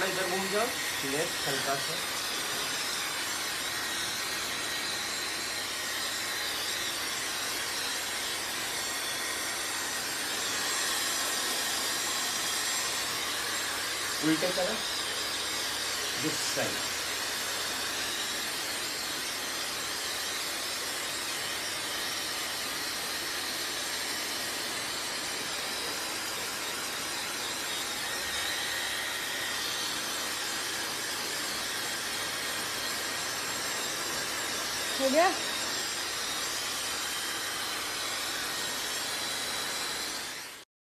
थोड़ा इधर घूम जाओ, लेफ्ट हल्का सा। उल्टे तरफ, दिस साइड। हो गया।